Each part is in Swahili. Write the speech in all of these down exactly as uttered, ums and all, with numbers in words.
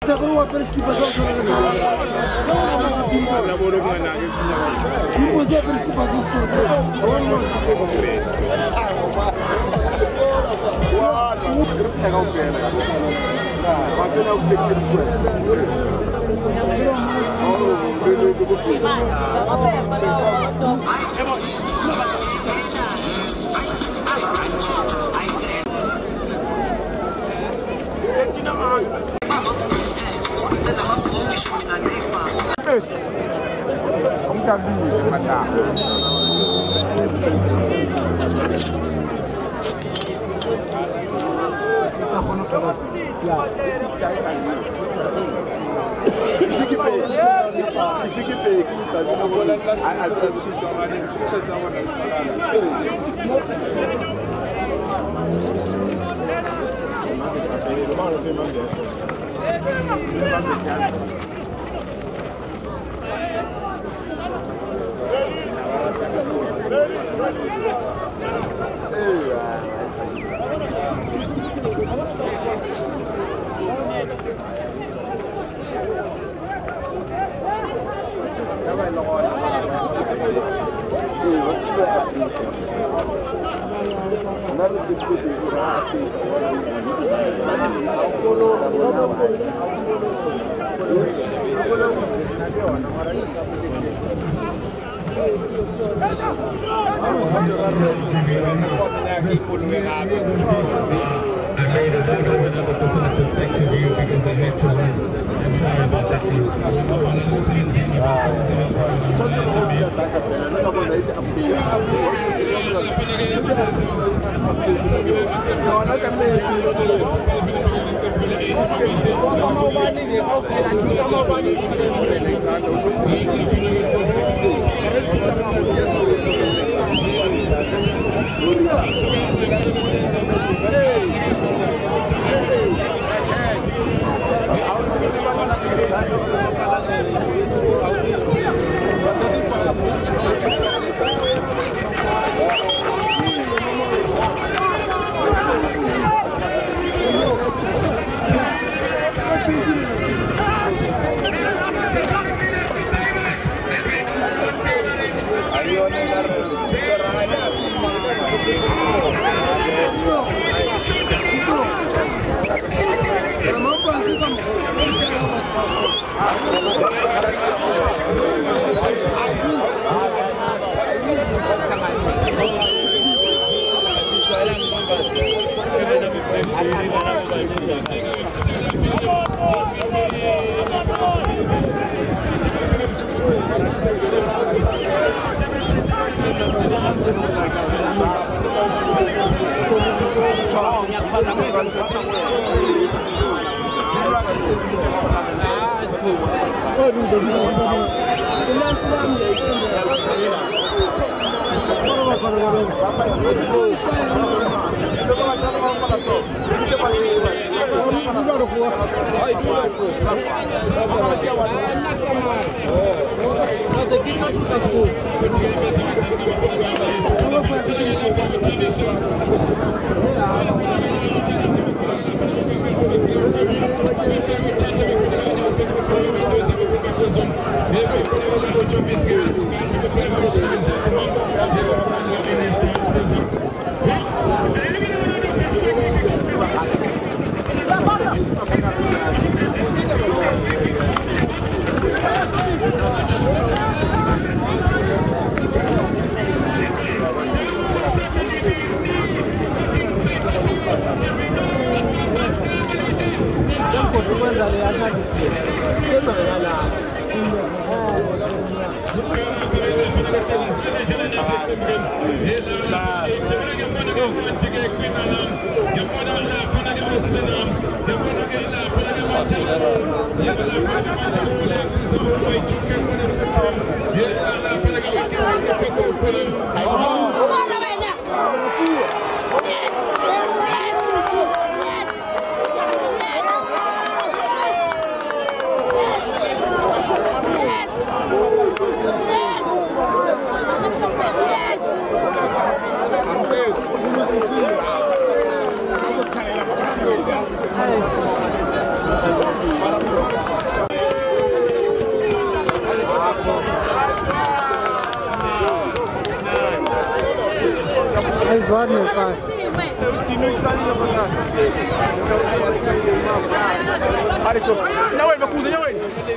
Hey. Jest ładny, tak. Ale co? Dawaj, Bakuza, dawaj!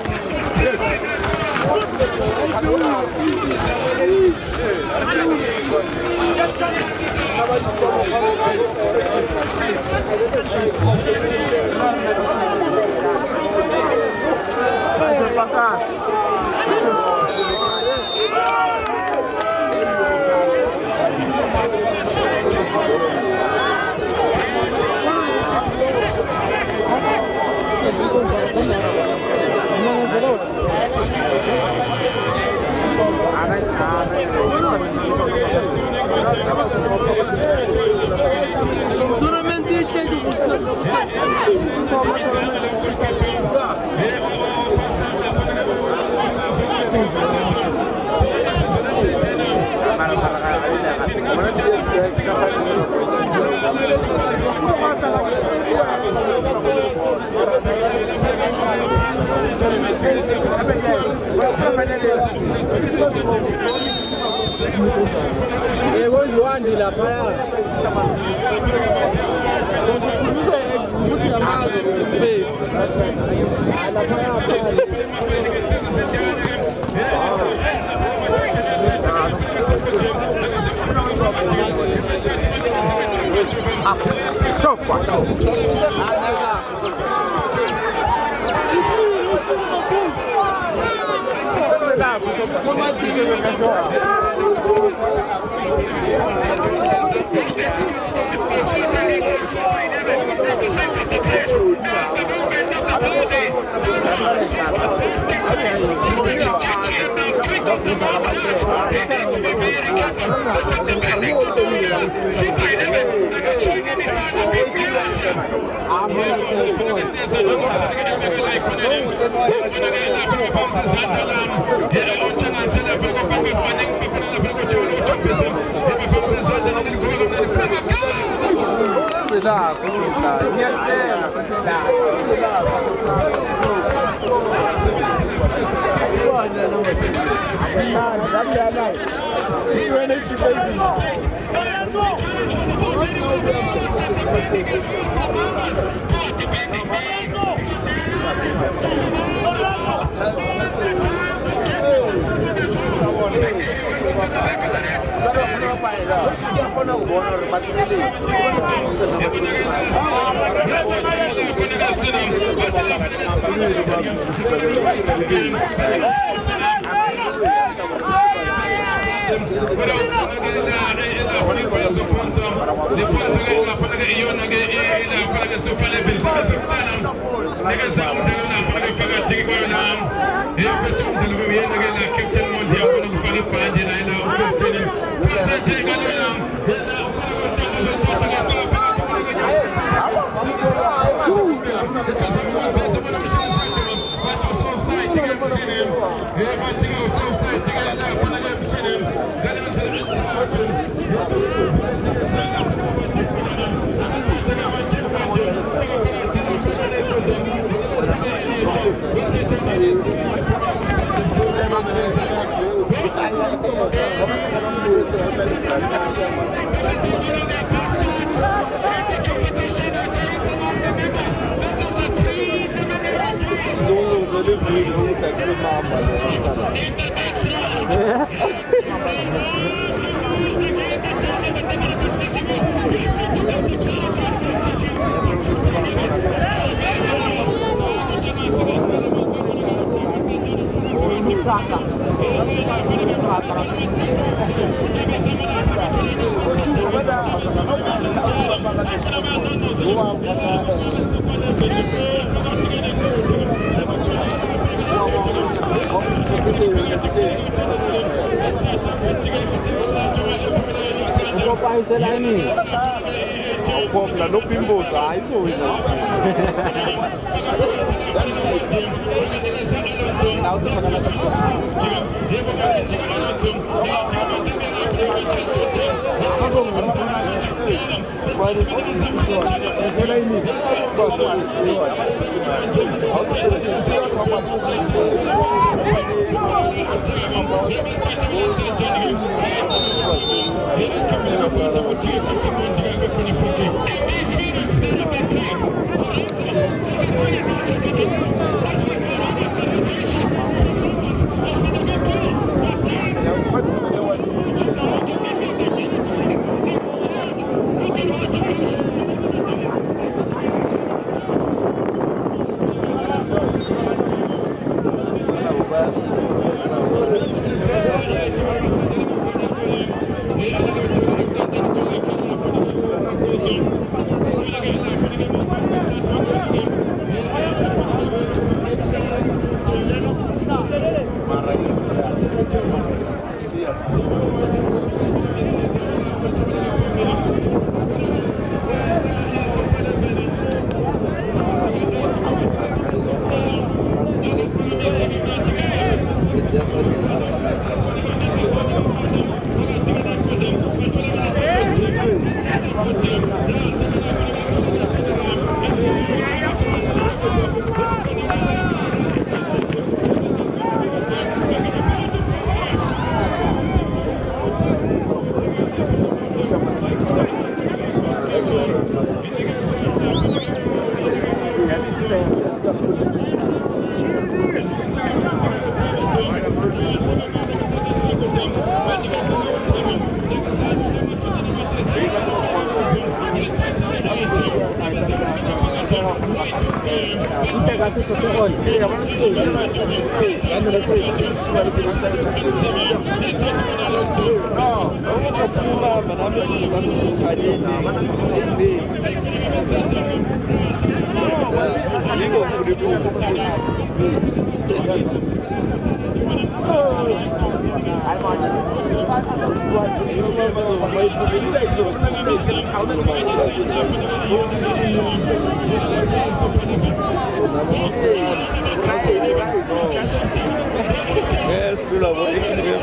Llegó Joan de la Paya. Da, da, Popla no pimbosa, ai foi. Pode Yes, tu l'as vu extrême.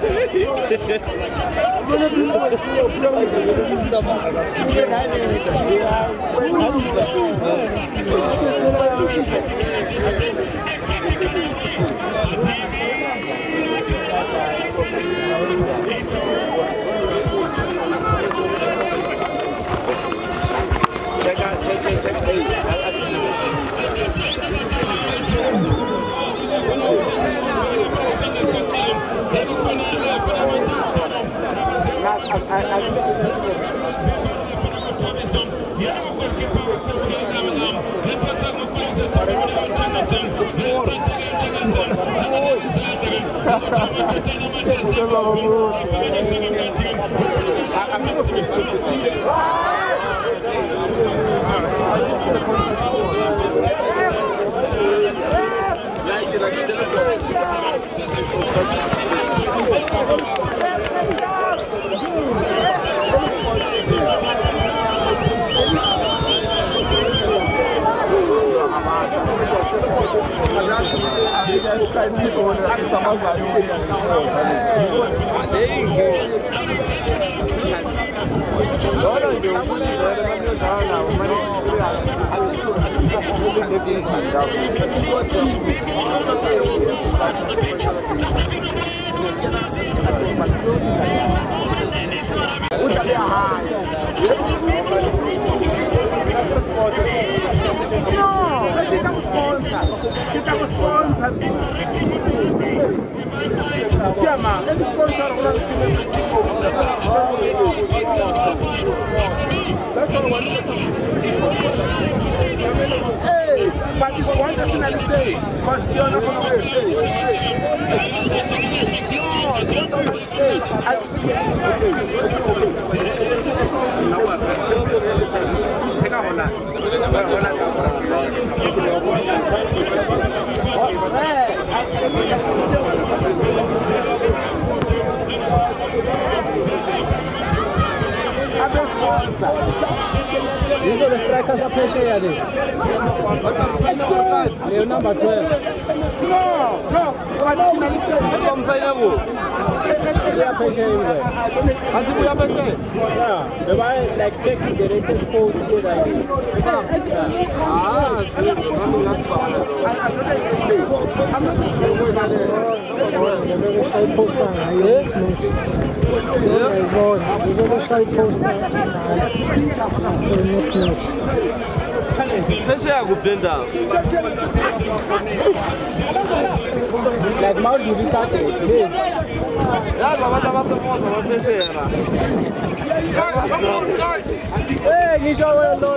Check out, check, check, check. Hey, Yeah, man. Let's sponsor all of that's all one. Hey, but it's one thing I say. Because you're not going to wait. Check out on that. These are the strikers are pressure here. They're number twelve. No, no. They are pressure in there. Until we are pressure. Yeah. They might like check the latest post together. Ah, shy poster and next match. There's other shy poster for the next match. Let's say I go bend down. Like Mount Saturday. Yeah, but what about the most of what say? Guys, come on, guys. Hey, you show well done.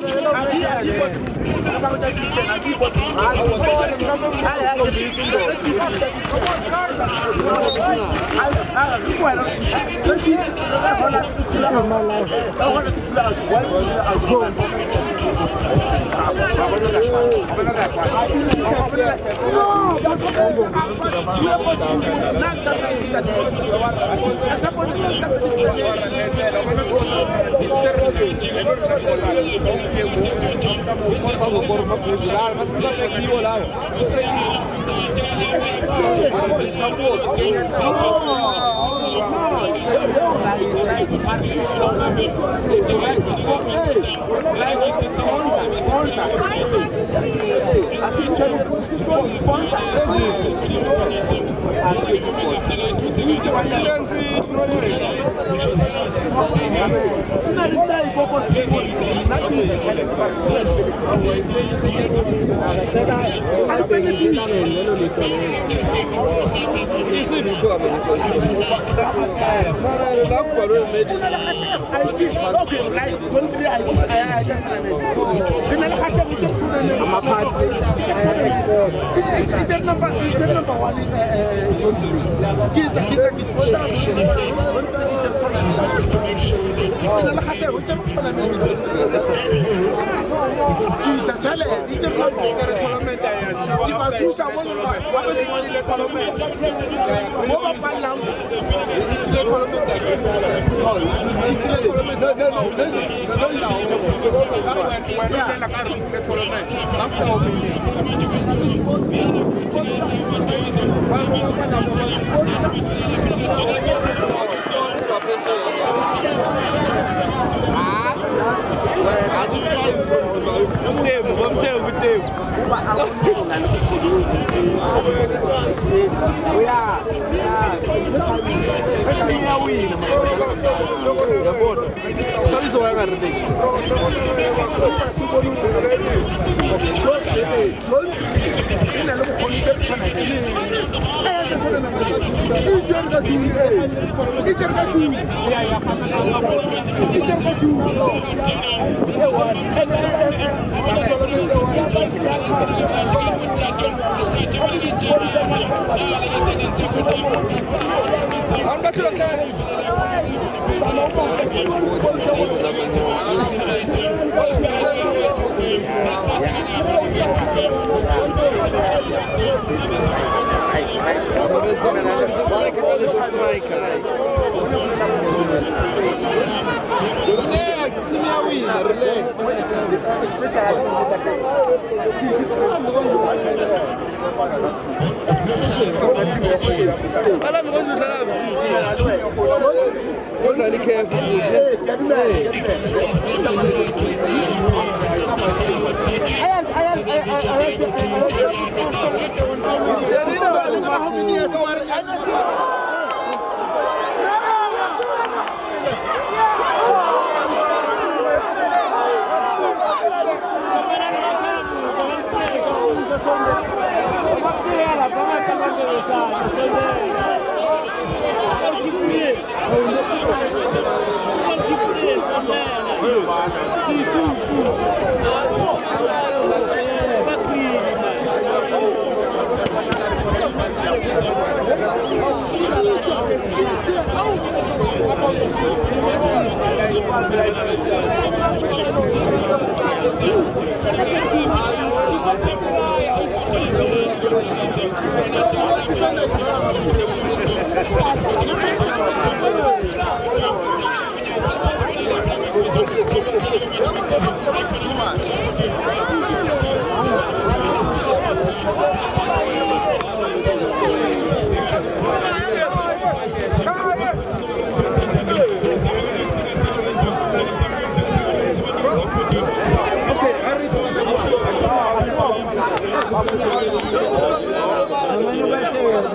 Não vai ser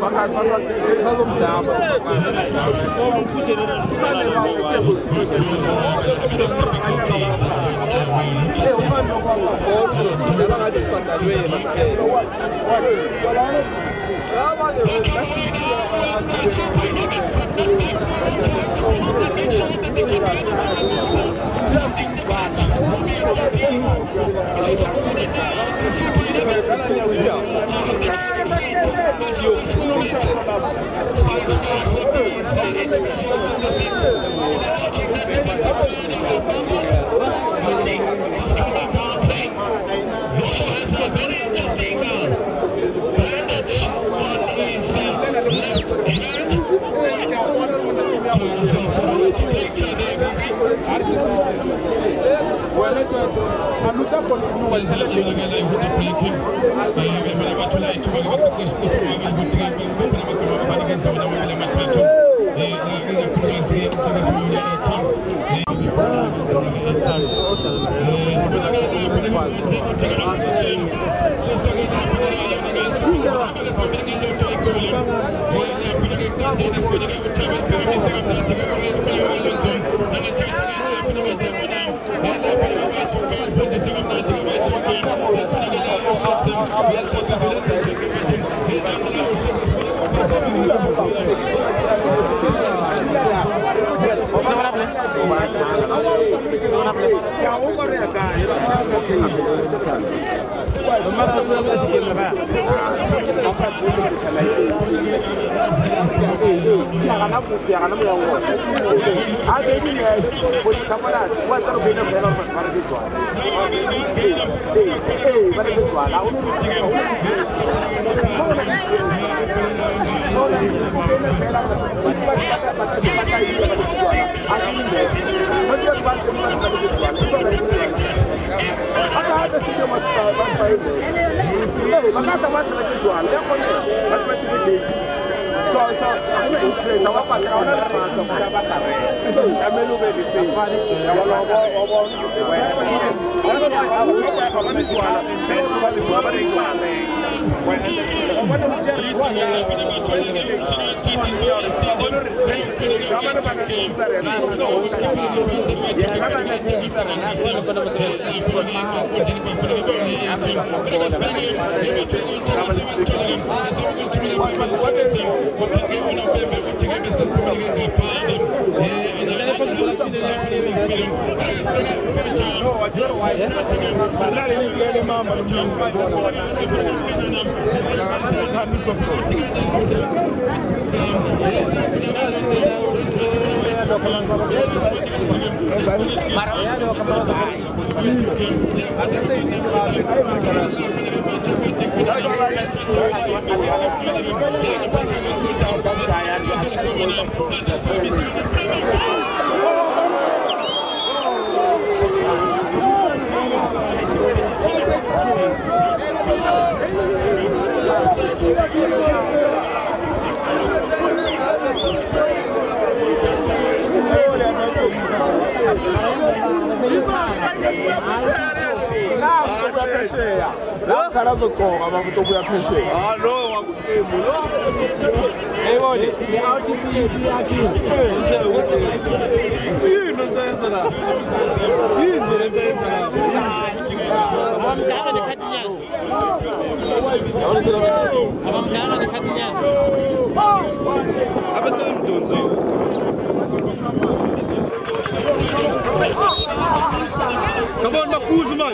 Come on, Makuzu, man.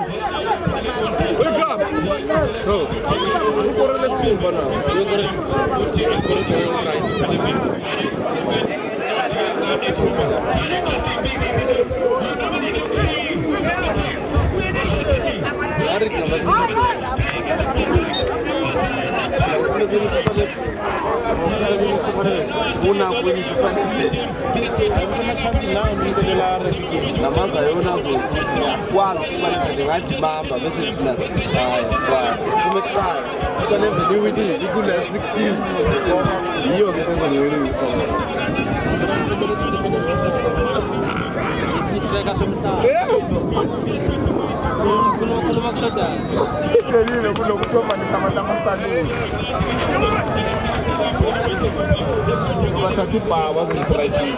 Wake up. Bro, you go to the stream, bro. Namaza yona zo kwazi ukubaleka ngathi bamba bese thina hayi kwazi kuma try sikaneze niwidi ikule sixteen yiyo ke kwenza niwidi isistreka somhlaba yes kuno kuno kushada kelile kulo kuthoma nisamatama sanu Bathathu baba zisitrayini.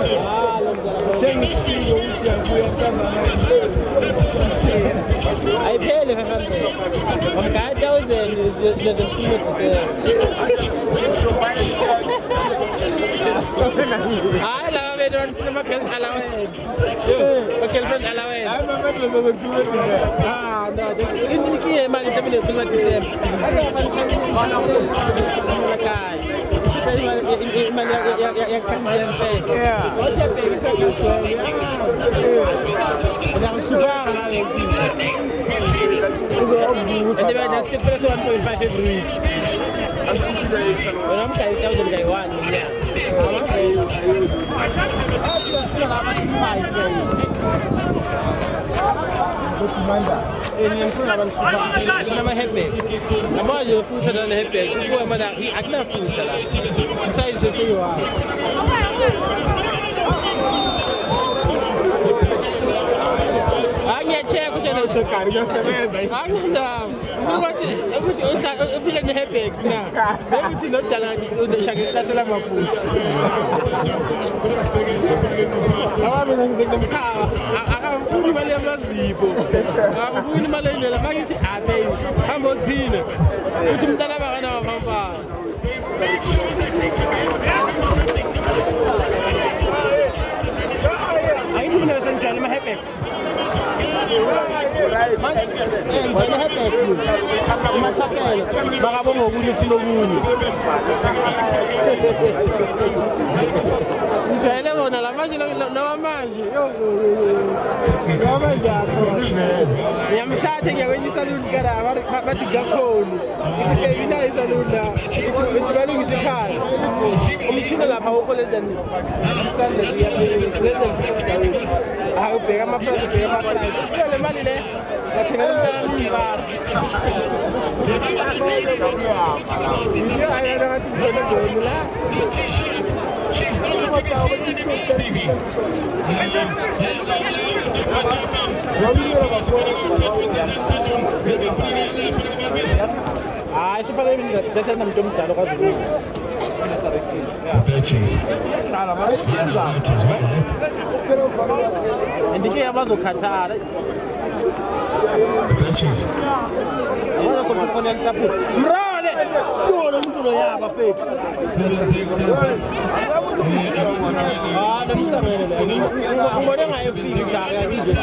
I Ayiphele five hundred. Umgaya thousand doesn't feel to say. Hayi la bethu bafuna amaphesi alaweni. Bakhelfeni alaweni. Hayi mama doesn't feel to say. Ah no, iniki imali tabile kuma December. Imali ya ya kanjani say. Yeah. Ocha bheka Uzangishubanga nawe. Uzovusa. And they just keep pressing one point five every week. When I'm carrying thousand guy one, yeah. In front of us, I'm a headbag. I'm all your food and a headbag. Before I'm not, I can't food. Besides, say you are. I'm your chair, which I know to carry your service. I'm not. What is it? The headbags now. Maybe not talent to the Shaggy food. I'm going to the car. I'm fooling my little zippo. I'm fooling my little magazine. I'm a cleaner. Put him down about an hour. I don't know some my headbags. Bakabonga ukuthi ufika okunye. Ngijayele bona lamanje nawamanje. Yamanje akho. Ngiyamthatha ngiyakwenye isaluni kada bathi gakhona. Ithi mina isaluni la. Ithi balungisa ikhaya. Umkhina lapha ukolezeni. Sande ngiyabheka. Hawu bheka amaphela bheka amaphela. Le mali le bathenga umntana ibar. Ah, isso para mim, deve não ter muito algo assim. Indike abazokhathala. Abona khona khona ntaphu. Mrole. Kuona umuntu lo yaba fethu. Ah, nomsamele le. Ngibona ngayefika ngaka nje.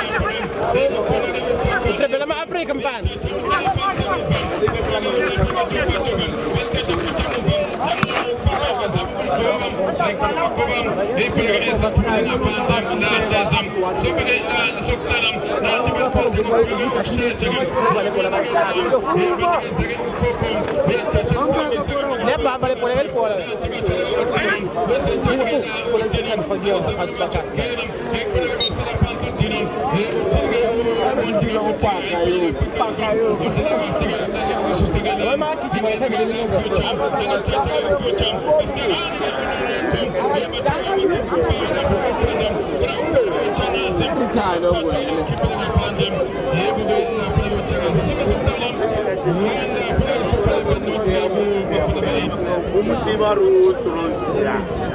Uthebela ama-Afrika mfana. Bahamba lepole lepole. Umutima rosto rosto.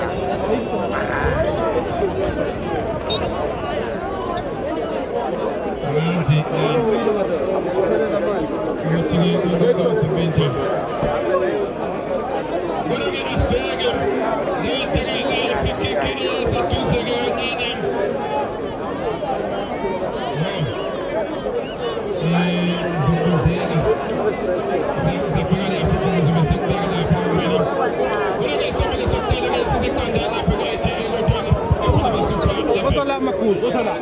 Osala makuz, osala.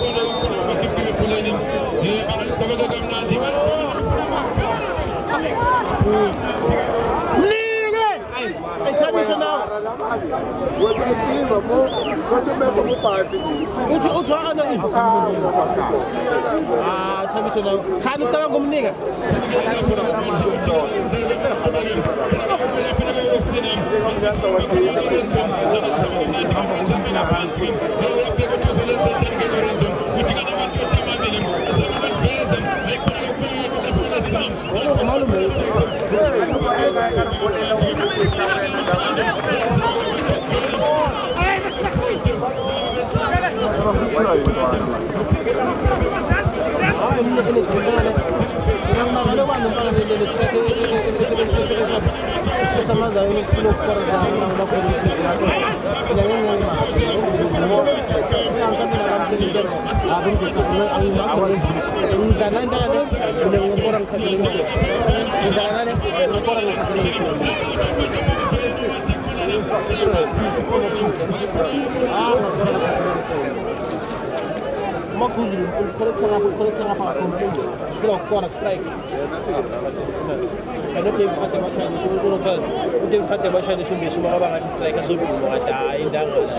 Ah, traditional. Kanu tama ngumnika. Ay, Uma coisa, ele coloca lá, coloca lá para comprar. Ele coloca strike. Eu não tenho que fazer mais chance, eu não tenho. Eu tenho que fazer mais chance sobre isso, mas agora strike sobre o mundo está ainda.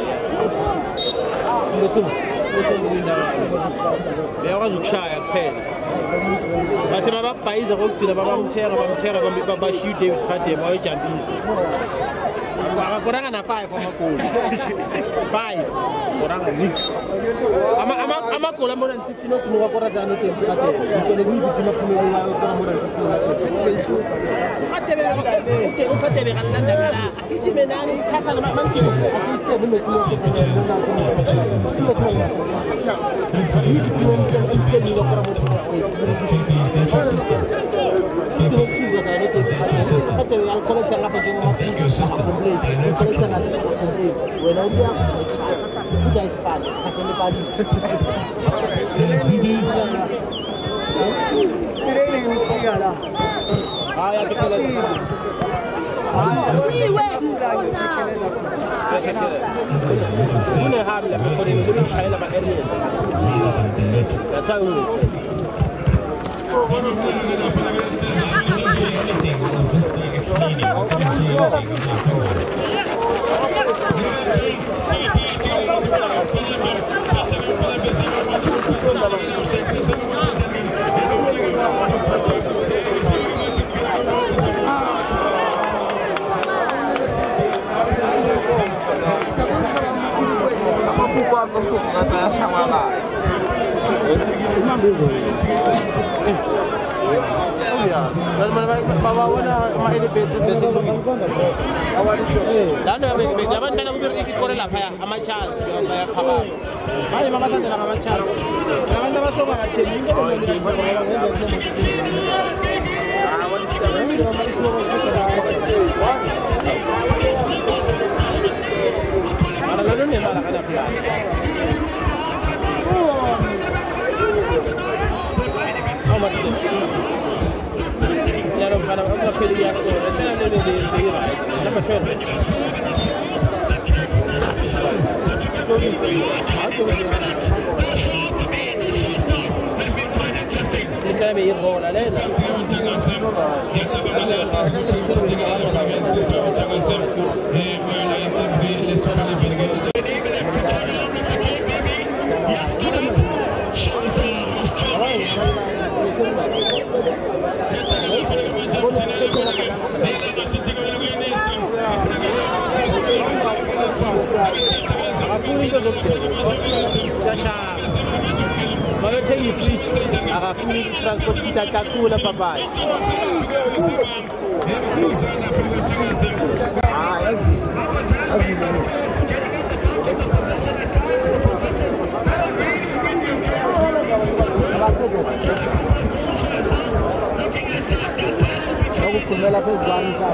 Isso, isso ainda. Eu acho que já é pena. Mas se o país é outro, vamos ter, vamos ter, vamos baixar o David fazer mais champions. Kurang na five for Makul. Five. Kurang mix. Ama ama ama kola mo na fifteen no tuwa kora dano te ate. Ito le ni bisima puno la kora mo na fifteen. Ate be ke o pate be kan nanda kala. Akiti me nani kasa na man ki. Akiti be me tuwa ke na na tuwa tuwa. Ni tuwa mo ke ke ni kora mo na. Ito le tuwa ka ne te ate be al kola tanga pa mo. Bueno, dia sudah cepat, akan pagi. Training mesti ada. Ah, ya betul. Ah, ini hamil, kalau ini ini saya nak beri. Tak tahu. Dan mana bawa na mahili basic basic lagi. Awal itu. Dan ada zaman kan aku beri ikut korela payah amat chance payah apa. Hai makasih dalam amat chance. Jangan dah masuk banget cending kan boleh awal itu. Ada lalu ni malah ada pula. Amat. Ya Rob, kalau aku pilih ya, saya ada di di di right. Nama saya. Ini kan biar bola lena. Kalau saya isi, aku transport kita caku lah papai. Ah, yes, aku pernah lapis bangsa.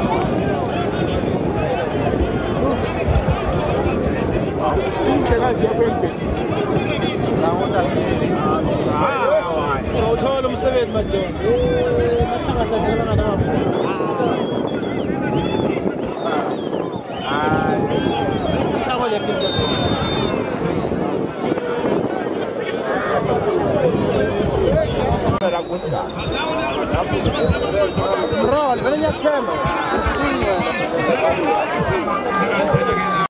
Thank you. Uthola umsebenzi madoda. Bro, vem aqui,